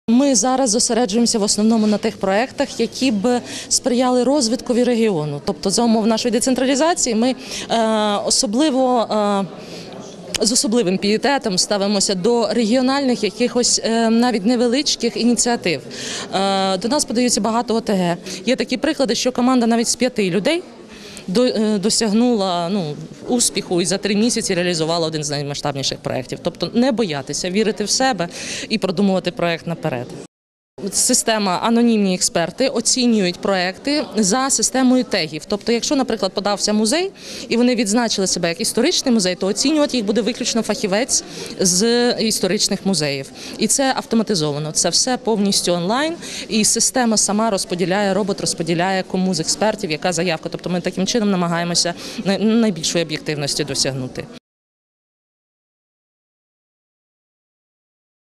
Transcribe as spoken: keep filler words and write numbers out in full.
Ми зараз зосереджуємося в основному на тих проєктах, які б сприяли розвиткові регіону. Тобто за умов нашої децентралізації ми е, особливо е, з особливим пієтетом ставимося до регіональних якихось е, навіть невеличких ініціатив. Е, до нас подаються багато О Те Ге. Є такі приклади, що команда навіть з п'яти людей досягнула ну, успіху і за три місяці реалізувала один з наймасштабніших проєктів. Тобто не боятися, вірити в себе і продумувати проєкт наперед. Система анонімні експерти оцінюють проекти за системою тегів. Тобто, якщо, наприклад, подався музей і вони відзначили себе як історичний музей, то оцінювати їх буде виключно фахівець з історичних музеїв. І це автоматизовано. Це все повністю онлайн. І система сама розподіляє, робот розподіляє, кому з експертів, яка заявка. Тобто ми таким чином намагаємося найбільшої об'єктивності досягнути.